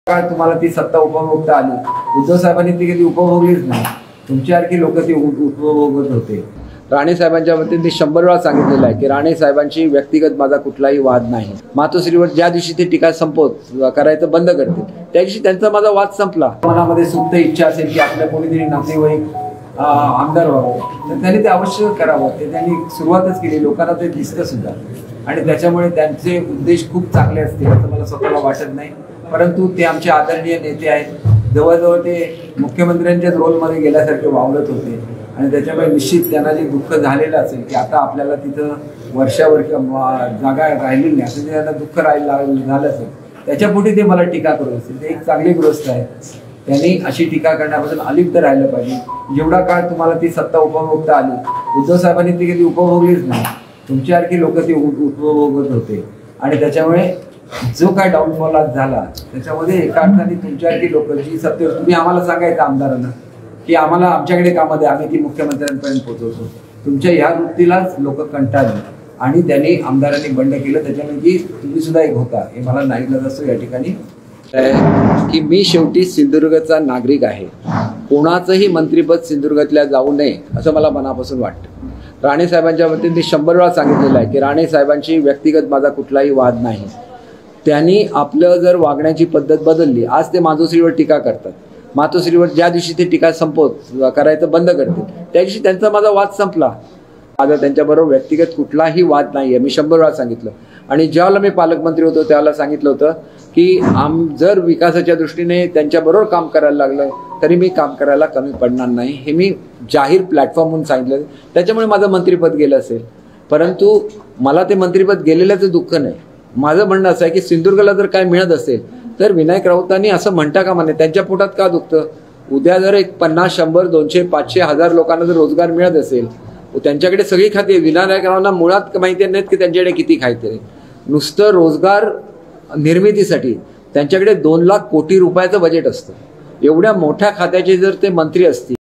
काळ तुम्हाला ती सत्ता उपभोगता आली। उद्धव साहेबांनी ती कधी उपभोगलीच नाही। तुमच्यासारखी लोक ती उपभोगत होते। राणे साहेबांच्या बाबतीत मी 100 वेळा सांगितलेलं आहे की राणे साहेबांची व्यक्तिगत माझा कुठलाही वाद नाही। मातोश्रीवर ज्या दिवशी ते टीका करायचं बंद करतील त्या दिवशी त्यांचा माझा वाद संपला। मनामध्ये सुप्त इच्छा असेल की आपल्या कोणीतरी नातेवाईक आमदार व्हावं तर त्यांनी ते अवश्य करावं। ते त्यांनी सुरुवातच केली, लोकांना ते दिसतं सुद्धा आणि त्याच्यामुळे त्यांचे उद्देश खूप चांगले असतील असं मला स्वतःला वाटत नाही। परंतु ते आमचे आदरणीय नेते आहेत, जवळजवळ ते मुख्यमंत्र्यांच्याच रोलमध्ये गेल्यासारखे वावरत होते आणि त्याच्यामुळे निश्चित त्यांना जे दुःख झालेलं असेल की आता आपल्याला तिथं वर्षावर जागा राहिलेली नाही असं त्यांना दुःख झालं असेल त्याच्यापुढे ते मला टीका करत असतील। ते एक चांगली गोष्ट आहे, त्यांनी अशी टीका करण्यापासून अलिप्त राहिलं पाहिजे। जेवढा काळ तुम्हाला ती सत्ता उपभोगता आली, उद्धव साहेबांनी ती कधी उपभोगलीच नाही। तुमच्यासारखी लोक ती उपभोगत होते आणि त्याच्यामुळे जो काय डाऊनफॉल आज झाला त्याच्यामध्ये एका अर्थाने तुमच्यासारखी लोक जी सत्तेवर, तुम्ही आम्हाला सांगायचं आमदारांना की आम्हाला आमच्याकडे कामं द्या, आम्ही ती मुख्यमंत्र्यांपर्यंत पोहोचवतो। तुमच्या ह्या वृत्तीलाच लोक कंटाळले आणि त्यांनी आमदारांनी बंड केलं। त्याच्यामध्ये तुम्ही सुद्धा एक होता हे मला नाईलाज असतो या ठिकाणी की मी शेवटी सिंधुदुर्गचा नागरिक आहे। कोणाचंही मंत्रिपद सिंधुदुर्गातल्या जाऊ नये असं मला मनापासून वाटतं। राणे साहेबांच्या बाबतीत मी 100 वेळा सांगितलेलं आहे की राणे साहेबांची व्यक्तिगत माझा कुठलाही वाद नाही। त्यांनी आपलं जर वागण्याची पद्धत बदलली, आज ते मातोश्रीवर टीका करतात। मातोश्रीवर ज्या दिवशी ते टीका करायचं बंद करतील त्या दिवशी त्यांचा माझा वाद संपला। माझा त्यांच्याबरोबर व्यक्तिगत कुठलाही वाद नाही आहे, मी 100 वेळा सांगितलं। आणि ज्यावेळेला मी पालकमंत्री होतो त्यावेळेला सांगितलं होतं की जर विकासाच्या दृष्टीने त्यांच्याबरोबर काम करायला लागलं तरी मी काम करायला कमी पडणार नाही, हे मी जाहीर प्लॅटफॉर्मवरून सांगितलं। त्याच्यामुळे माझं मंत्रिपद गेलं असेल, परंतु मला ते मंत्रिपद गेलेल्याचं दुःख नाही। माझं म्हणणं असं आहे की सिंधुदुर्गला जर काय मिळत असेल तर विनायक राऊतांनी असं म्हणता कामा नये। त्यांच्या पोटात का दुखतं? उद्या जर एक 50, 100, 200, 500, 1000 लोकांना जर रोजगार मिळत असेल, त्यांच्याकडे सगळी खाती, विनायक राऊतांना मुळात माहिती नाहीत की त्यांच्याकडे किती खाते। नुसतं रोजगार निर्मितीसाठी त्यांच्याकडे 2 लाख कोटी रुपयाचं बजेट असतं। एवढ्या मोठ्या खात्याचे जर ते मंत्री असतील